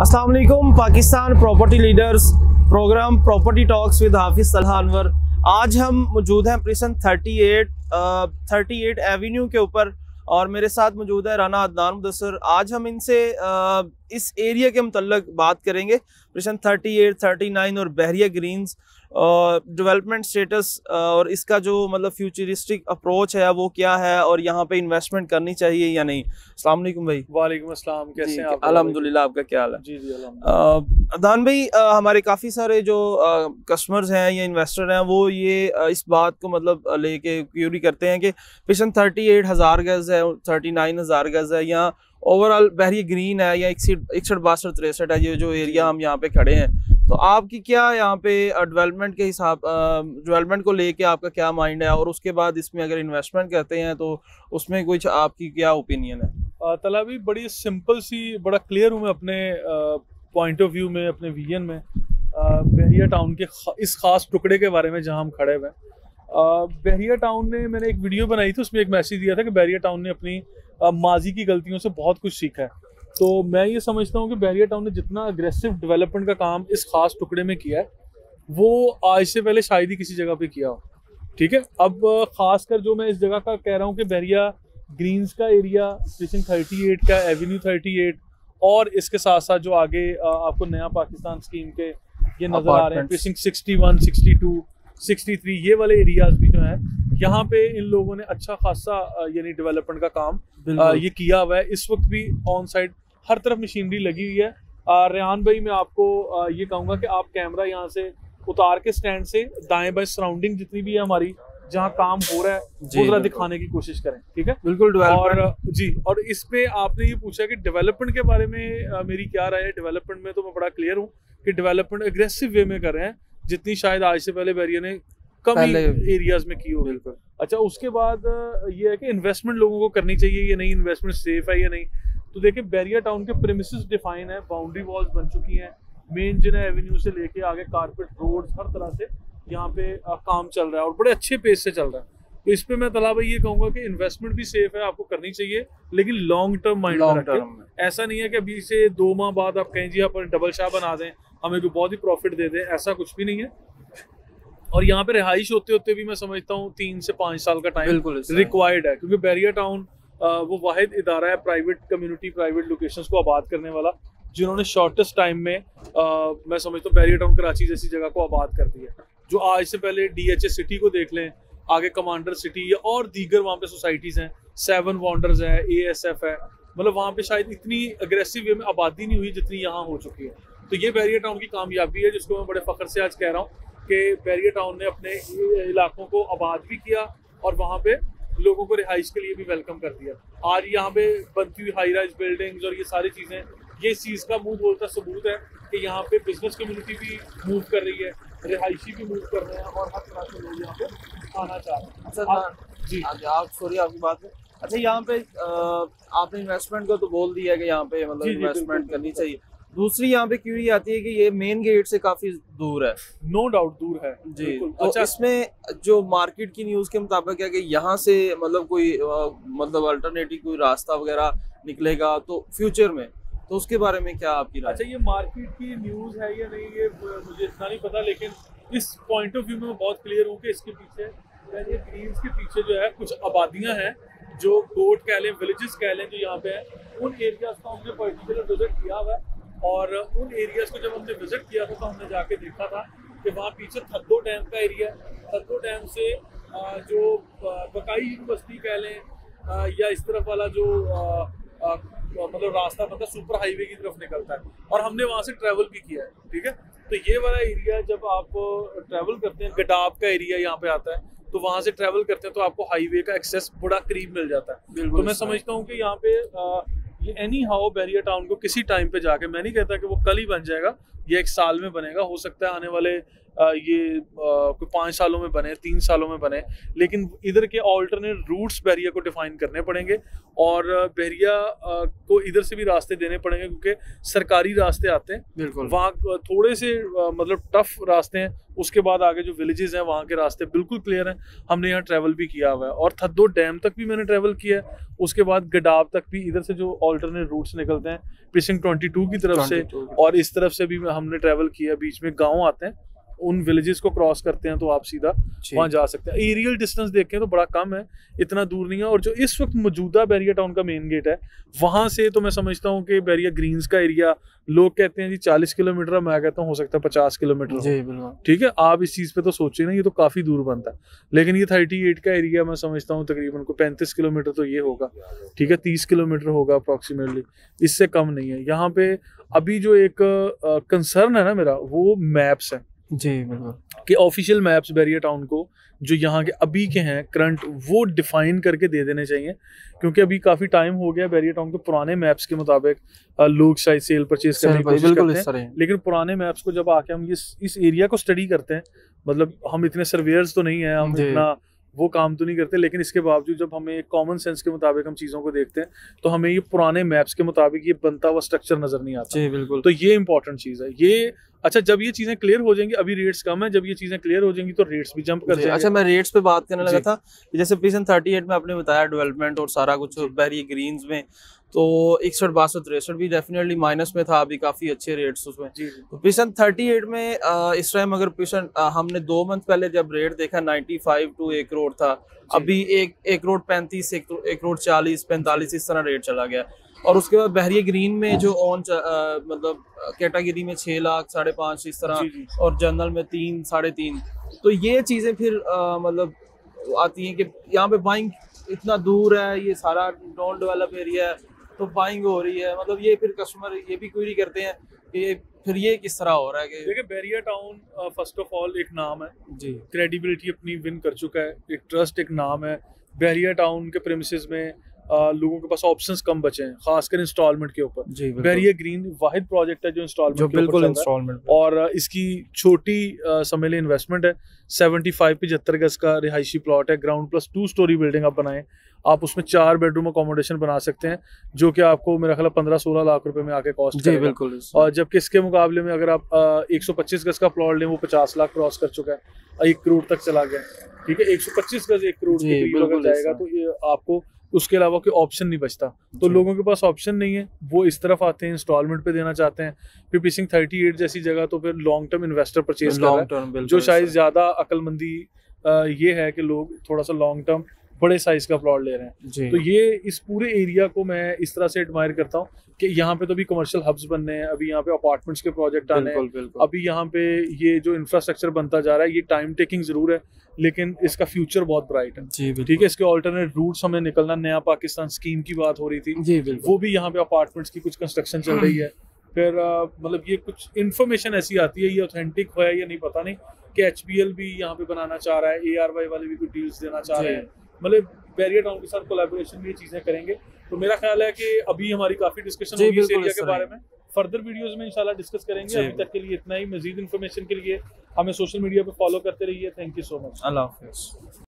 अस्सलाम वालेकुम। Pakistan property leaders program property talks with Hafiz Salah Anwar. आज हम मौजूद हैं प्रिसन 38 एवेन्यू के ऊपर और मेरे साथ मौजूद है राना अदनान मुदस्सिर। आज हम इनसे इस एरिया के मुतल्लिक बात करेंगे, प्रिसन 38, 39 और बहरिया ग्रीन्स डेवलपमेंट स्टेटस और इसका जो मतलब फ्यूचरिस्टिक अप्रोच है वो क्या है और यहाँ पे इन्वेस्टमेंट करनी चाहिए या नहीं। अस्सलाम वालेकुम भाई। वालेकुम अस्सलाम, कैसे हैं आप? अल्हम्दुलिल्लाह, आपका क्या हाल है? जी जी अल्हम्दुलिल्लाह। अदनान भाई, हमारे काफ़ी सारे जो कस्टमर्स हैं या इन्वेस्टर हैं वो ये इस बात को मतलब लेके क्यूरी करते हैं कि प्रिसन 38,000 गज है, 39,000 गज है या ओवरऑल बहरी ग्रीन है या 61, 62, 63 है, ये जो एरिया हम यहाँ पे खड़े हैं। तो आपकी क्या यहाँ पे डेवलपमेंट के हिसाब डेवलपमेंट को लेके आपका क्या माइंड है और उसके बाद इसमें अगर इन्वेस्टमेंट करते हैं तो उसमें कुछ आपकी क्या ओपिनियन है? तला भी बड़ी सिंपल सी, बड़ा क्लियर हूँ मैं अपने पॉइंट ऑफ व्यू में, अपने विजन में बहरिया टाउन के इस खास टुकड़े के बारे में जहाँ हम खड़े हुए हैं। बहरिया टाउन ने, मैंने एक वीडियो बनाई थी, उसमें एक मैसेज दिया था कि बहरिया टाउन ने अपनी माजी की गलतियों से बहुत कुछ सीखा है। तो मैं ये समझता हूँ कि बहरिया टाउन ने जितना अग्रेसिव डेवलपमेंट का काम इस खास टुकड़े में किया है वो आज से पहले शायद ही किसी जगह पे किया हो। ठीक है, अब खासकर जो मैं इस जगह का कह रहा हूँ कि बहरिया ग्रीन्स का एरिया, प्रिसन 38 का एवेन्यू 38 और इसके साथ साथ जो आगे आपको नया पाकिस्तान स्कीम के ये नजर आ रहे हैं, प्रिसन 61, 62, 63, ये वाले एरियाज भी जो है यहाँ पे इन लोगों ने अच्छा खासा यानी डेवलपमेंट का काम ये किया हुआ है। इस वक्त भी ऑन साइड हर तरफ मशीनरी लगी हुई है। रेहान भाई, मैं आपको ये कहूँगा कि आप कैमरा यहाँ से उतार के स्टैंड से दाएं बाएं सराउंडिंग जितनी भी है हमारी जहाँ काम हो रहा है वो जरा दिखाने की कोशिश करें। ठीक है, बिल्कुल। और जी, और इस पे आपने ये पूछा कि डेवलपमेंट के बारे में मेरी क्या राय है। डेवलपमेंट में तो मैं बड़ा क्लियर हूँ कि डेवलपमेंट एग्रेसिव वे में कर रहे हैं, जितनी शायद आज से पहले बहरिया ने कम एरियाज में की हो। बिल्कुल। अच्छा, उसके बाद ये है कि इन्वेस्टमेंट लोगों को करनी चाहिए या नहीं, इन्वेस्टमेंट सेफ है या नहीं। तो देखिए, बहरिया टाउन के प्रीमिसेस डिफाइन है, बाउंड्री वॉल्स बन चुकी हैं, मेन जिना एवेन्यू से लेके आगे कारपेट रोड्स, हर तरह से यहाँ पे काम चल रहा है और बड़े अच्छे पेस से चल रहा है। तो इस पे मैं तला भाई ये कहूँगा कि इन्वेस्टमेंट भी सेफ है, आपको करनी चाहिए, लेकिन लॉन्ग टर्म माइंड में रखें। ऐसा नहीं है कि अभी से 2 माह बाद आप कहें जी आप डबल शाह बना दें, हमें कोई बहुत ही प्रॉफिट दे दें, ऐसा कुछ भी नहीं है। और यहाँ पे रिहाइश होते होते भी मैं समझता हूँ 3 से 5 साल का टाइम रिक्वायर्ड है, क्योंकि बहरिया टाउन वो वाहिद इदारा है प्राइवेट कम्युनिटी, प्राइवेट लोकेशंस को आबाद करने वाला, जिन्होंने शॉर्टेस्ट टाइम में मैं समझता हूँ बहरिया टाउन कराची जैसी जगह को आबाद कर दिया। जो आज से पहले DHA सिटी को देख लें, आगे कमांडर सिटी या और दीगर वहाँ पे सोसाइटीज़ हैं, 7 वॉन्डर्स है, ASF है, मतलब वहाँ पे शायद इतनी अग्रेसिव वे में आबादी नहीं हुई जितनी यहाँ हो चुकी है। तो ये बहरिया टाउन की कामयाबी है, जिसको मैं बड़े फ़ख्र से आज कह रहा हूँ कि बहरिया टाउन ने अपने इलाकों को आबाद भी किया और वहाँ पे लोगों को रिहाइश के लिए भी वेलकम कर दिया। आज यहाँ पे बनती हुई हाई राइज बिल्डिंग्स और ये सारी चीज़ें, ये इस चीज़ का मुंह बोलता सबूत है कि यहाँ पे बिजनेस कम्युनिटी भी मूव कर रही है, रिहायशी भी मूव कर रहे हैं और हर तरह से लोग यहाँ पे आना चाह रहे हैं। अच्छा जी, आप सॉरी आपकी बात है। अच्छा, यहाँ पे आपने इन्वेस्टमेंट को तो बोल दिया कि यहाँ पे मतलब इन्वेस्टमेंट करनी चाहिए। दूसरी यहाँ पे क्यूरी आती है कि ये मेन गेट से काफी दूर है। नो डाउट दूर है जी। तो अच्छा, इसमें जो मार्केट की न्यूज के मुताबिक है कि यहाँ से मतलब कोई मतलब अल्टरनेटिव कोई रास्ता वगैरह निकलेगा तो फ्यूचर में, तो उसके बारे में क्या आपकी राय? अच्छा, ये मार्केट की न्यूज है या नहीं ये मुझे इतना नहीं पता, लेकिन इस पॉइंट ऑफ व्यू में मैं बहुत क्लियर हूँ कि इसके पीछे यानी ग्रीन्स के पीछे जो है कुछ आबादियाँ हैं, जो गोट कह लें, विलेजेस कह लें, जो यहाँ पे है, उन एरियाज का हमने पर्टिकुलर विजिट किया हुआ है। और उन एरियाज को जब हमने विजिट किया था तो हमने जाके देखा था कि वहाँ पीछे थद्दो डैम का एरिया है। थद्दो डैम से जो बकाई यूनिवर्सिटी कह लें या इस तरफ वाला जो मतलब रास्ता मतलब सुपर हाईवे की तरफ निकलता है, और हमने वहाँ से ट्रैवल भी किया है। ठीक है, तो ये वाला एरिया जब आप ट्रैवल करते हैं, गडाब का एरिया यहाँ पे आता है, तो वहाँ से ट्रैवल करते हैं तो आपको हाईवे का एक्सेस बड़ा करीब मिल जाता है। तो मैं समझता हूँ कि यहाँ पे ये एनी हाउ बहरिया टाउन को किसी टाइम पे जाके, मैं नहीं कहता कि वो कल ही बन जाएगा, ये 1 साल में बनेगा, हो सकता है आने वाले ये कोई 5 सालों में बने, 3 सालों में बने, लेकिन इधर के ऑल्टरनेट रूट्स बहरिया को डिफाइन करने पड़ेंगे और बहरिया को इधर से भी रास्ते देने पड़ेंगे, क्योंकि सरकारी रास्ते आते हैं बिल्कुल, वहाँ थोड़े से मतलब टफ रास्ते हैं। उसके बाद आगे जो विलेजेस हैं वहाँ के रास्ते बिल्कुल क्लियर हैं। हमने यहाँ ट्रैवल भी किया हुआ है और थद्दो डैम तक भी मैंने ट्रैवल किया है। उसके बाद गडाव तक भी इधर से जो ऑल्टरनेट रूट्स निकलते हैं प्रीसिंक्ट 22 की तरफ से और इस तरफ से भी हमने ट्रैवल किया। बीच में गाँव आते हैं, उन विलेजेस को क्रॉस करते हैं तो आप सीधा वहां जा सकते हैं। एरियल डिस्टेंस देखें तो बड़ा कम है, इतना दूर नहीं है। और जो इस वक्त मौजूदा बहरिया टाउन का मेन गेट है, वहां से तो मैं समझता हूँ कि बहरिया ग्रीन्स का एरिया, लोग कहते हैं जी 40 किलोमीटर, मैं कहता हूँ हो सकता है 50 किलोमीटर हो। ठीक है, आप इस चीज पे तो सोचिए ना, ये तो काफी दूर बनता है, लेकिन ये 38 का एरिया मैं समझता हूँ तकरीबन को 35 किलोमीटर तो ये होगा। ठीक है, 30 किलोमीटर होगा अप्रोक्सीमेटली, इससे कम नहीं है। यहाँ पे अभी जो एक कंसर्न है ना मेरा, वो मैप्स है जी बिल्कुल, कि ऑफिशियल मैप्स बहरिया टाउन को जो यहाँ के अभी के हैं करंट, वो डिफाइन करके दे देने चाहिए, क्योंकि अभी काफी टाइम हो गया बहरिया टाउन के पुराने मैप्स के मुताबिक लोग शायद सेल परचेज करने की कोशिश करते हैं, लेकिन पुराने मैप्स को जब आके हम इस एरिया को स्टडी करते हैं, मतलब हम इतने सर्वेयर्स तो नहीं है, हम इतना वो काम तो नहीं करते, लेकिन इसके बावजूद जब हमें एक कॉमन सेंस के मुताबिक हम चीज़ों को देखते हैं तो हमें ये पुराने मैप्स के मुताबिक ये बनता हुआ स्ट्रक्चर नजर नहीं आता। जी बिल्कुल, तो ये इंपॉर्टेंट चीज़ है ये। अच्छा, जब ये चीज़ें क्लियर हो जाएंगी, अभी रेट्स कम है, जब ये चीज़ें क्लियर हो जाएंगी तो रेट्स भी जंप कर जाएंगे। अच्छा, मैं रेट्स पे बात करने लगा था, जैसे प्रीसिंक्ट 38 में आपने बताया डेवलपमेंट और सारा कुछ बहरिया ग्रीन्स में, तो 61, 62, 63 भी डेफिनेटली माइनस में था, अभी काफी अच्छे रेट्स उसमें। तो प्रीसिंक्ट 38 में इस टाइम अगर प्रीसिंक्ट हमने 2 मंथ पहले जब रेट देखा 95 to 1 करोड़ था, अभी 1 करोड़ 35, 1 करोड़ 40, 45 इस तरह रेट चला गया। और उसके बाद बहरिया ग्रीन में जो ऑन मतलब कैटेगरी में 6 लाख 5.5 इस तरह, और जनरल में 3, 3.5, तो ये चीजें फिर मतलब आती हैं कि यहाँ पे बाइंग इतना दूर है, ये सारा नॉन डेवलप एरिया है, तो बाइंग हो रही है, मतलब ये फिर कस्टमर ये भी क्वेरी करते हैं कि फिर ये किस तरह हो रहा है। कि देखिए Bahria town first of all एक नाम है जी, क्रेडिबिलिटी अपनी विन कर चुका है, एक ट्रस्ट, एक नाम है। बहरिया टाउन के प्रेमिसेस में लोगों के पास ऑप्शंस कम बचे हैं, खासकर इंस्टॉलमेंट के ऊपर। बहरिया ग्रीन वाहिद प्रोजेक्ट है जो इंस्टॉलमेंट बिल्कुल इंस्टॉलमेंट, और इसकी छोटी समझ लें इन्वेस्टमेंट है। 75 गज का रिहायशी प्लॉट है, ग्राउंड प्लस 2 स्टोरी बिल्डिंग आप बनाएं, आप उसमें 4 बेडरूम अकोमोडेशन बना सकते हैं, जो कि आपको मेरा ख्याल 15-16 लाख रुपए में आके कॉस्ट करेगा। बिल्कुल। और जबकि इसके मुकाबले में अगर आप 125 गज का प्लॉट लें, वो 50 लाख क्रॉस कर चुका है, 1 करोड़ तक चला गया। ठीक है, 125 गज 1 करोड़ के करीब अगर जाएगा तो ये आपको उसके अलावा कोई ऑप्शन नहीं बचता। तो लोगों के पास ऑप्शन नहीं है, वो इस तरफ आते हैं, इंस्टॉलमेंट पे देना चाहते हैं। फिर प्रीसिंक्ट 38 जैसी जगह तो फिर लॉन्ग टर्म इन्वेस्टर परचेज कर रहा है, जो शायद ज्यादा अक्लमंदी ये है कि लोग थोड़ा सा लॉन्ग टर्म बड़े साइज का प्लॉट ले रहे हैं। तो ये इस पूरे एरिया को मैं इस तरह से एडमायर करता हूँ कि यहाँ पे तो भी कमर्शियल हब्स बनने हैं, अभी यहाँ पे अपार्टमेंट्स के प्रोजेक्ट आने हैं, अभी यहाँ पे ये जो इंफ्रास्ट्रक्चर बनता जा रहा है, ये टाइम टेकिंग जरूर है, लेकिन इसका फ्यूचर बहुत ब्राइट है। ठीक है, इसके ऑल्टरनेट रूट्स हमें निकलना, नया पाकिस्तान स्कीम की बात हो रही थी, वो भी यहाँ पे अपार्टमेंट्स की कुछ कंस्ट्रक्शन चल रही है। फिर मतलब ये कुछ इन्फॉर्मेशन ऐसी आती है, ये ऑथेंटिक है या नहीं पता नहीं, कि HPL भी यहाँ पे बनाना चाह रहा है, ARY वाले भी कुछ डील्स देना चाह रहे हैं, मतलब बहरिया टाउन के साथ कोलैबोरेशन में ये चीजें करेंगे। तो मेरा ख्याल है कि अभी हमारी काफी डिस्कशन होगी इस एरिया के बारे में, फर्दर वीडियोस में इंशाल्लाह डिस्कस करेंगे। अभी तक के लिए इतना ही, मजीद इन्फॉर्मेशन के लिए हमें सोशल मीडिया पे फॉलो करते रहिए। थैंक यू सो मच, अल्लाह हाफिज़।